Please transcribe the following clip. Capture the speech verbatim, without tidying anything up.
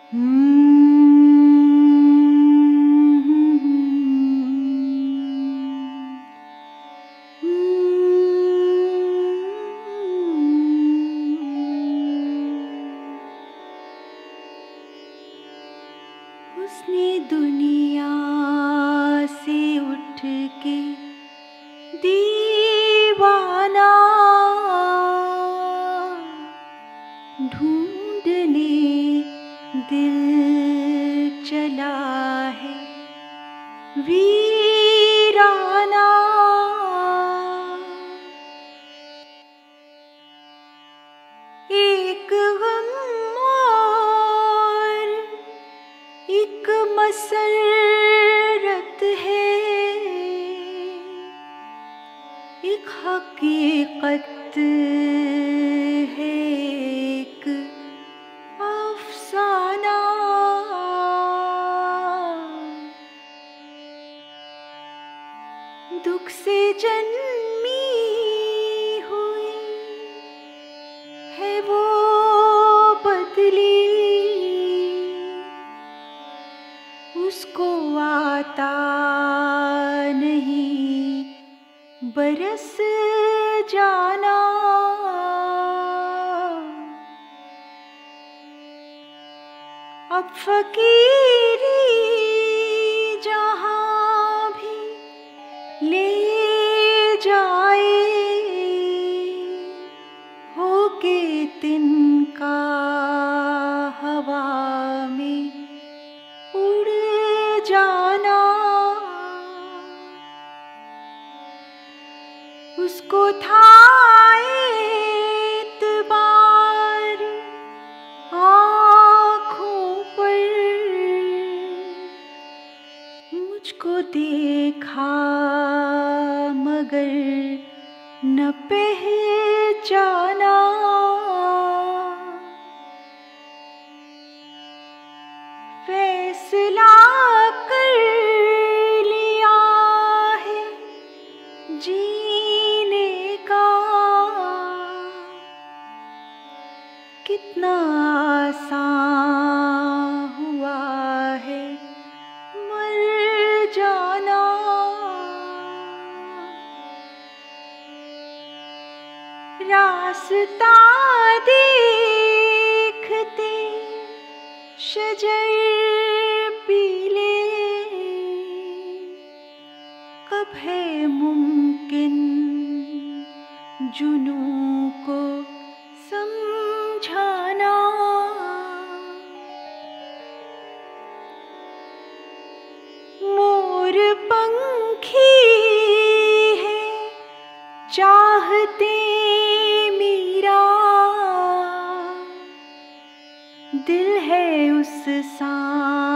उसने दुनिया से उठ के दीवाना ढूंढने दिल चला है वीराना। एक गम और एक मसरत है, एक हकीकत है, एक अफसाना। दुख से जन्मी हुई है वो बदली, उसको आता नहीं बरस जाना। अब फकीरी जहाँ भी ले जाए, होके तिनका हवा में उड़ जाना। उसको था एतबार आँखों पर, मुझको देखा मगर न पहचाना। फैसला कर लिया है जीने का, कितना आसान हुआ है मर जाना। रास्ता देखते शजर पीले, कब है मुमकिन जुनू को समझाना। मोर पंखी है चाहते मीरा, दिल है उस सा